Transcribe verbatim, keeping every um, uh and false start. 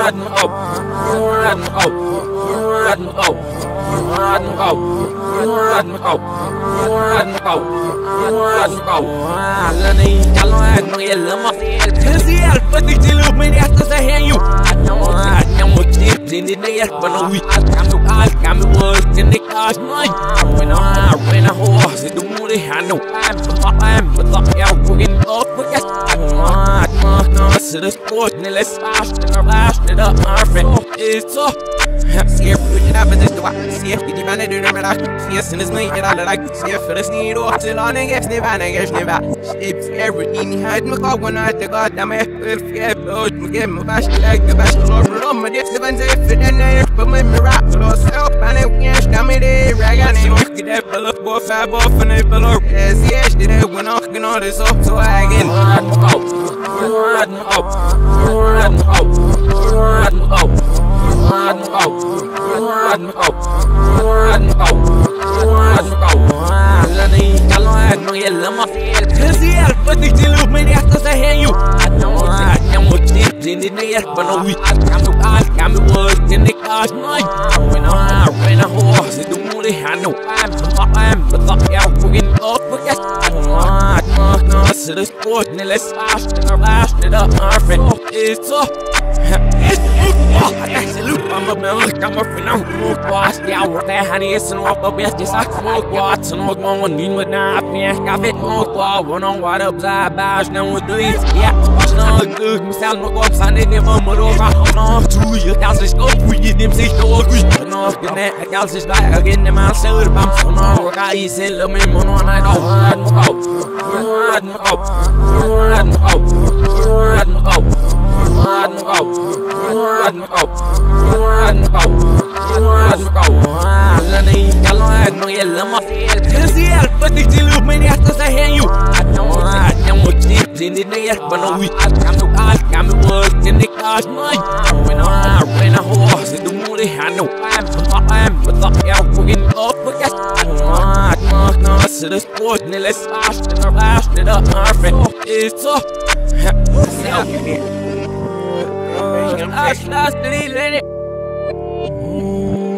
riding out, riding out, riding out, riding out, riding out, riding out, riding out. Lần này chẳng lo ai mà yên lắm mà thế gì à, bất kỳ chỉ lúc mình đã tôi sẽ hẹn you. Nhằm một chiếc gì đến đây và nó bị cảm được ai cảm được vơi trên đây cả nói. When I when I hold, sẽ đúng đi hành động em, em mà tóc eo của anh tốt với cái nó sẽ được sport nên let's flash and flash it up our friend it's so. See if we can have this do see if you man do remember that see us in this night and all like see if this need off till on and gets never and gets never it's everything had me call when I the god damn it will forget but me give me bash like the best lord from my this event if it and I but my rap lost help and it can't come in there rag and it get up look boy fab off and it below yes yes did it when I can all this up so I again out run out run out run out run out run out run out run out. Lần này chẳng lo ai mà yên lắm mà thế gì à, bất kỳ chỉ lúc mình đã tôi sẽ hẹn you. Nhằm một chiếc gì đến đây và nó bị cảm được ai cảm được vơi trên đây cả nói. When I when I hold, sẽ đúng đi hành động em, em mà tóc eo của anh tốt với cái nó sẽ được sport nên let's flash and flash it up our friend it's so. Salute, I'm a man, I'm a friend, I'm a boss. Yeah, we're there, honey, it's an awful best. Just like smoke what's an old one, need with not me. Got it, no claw, one on what up, I bash, now we're doing. Yeah, watch no good, me sound no up, I need them on over. No, two years, that's the scope, we need them six to agree. No, good net, I got this back again, the man said, I'm so no, we're got easy, let me mono, and I know, run out, run out, run out, run out, run out, run out, run out, run out. Lần này chẳng lo ai mà yên lắm mà thế gì à, bất kỳ chỉ lúc mình đã tôi sẽ hẹn you. Nhằm một chiếc gì đến đây và nó bị cảm được ai cảm được vơi trên đây cả nói. When I when I hold, sẽ đúng đi hành động em, em mà tóc eo của anh tốt với cái nó sẽ được sport nên let's flash and flash it up our friend it's so. That's that's the lead in it.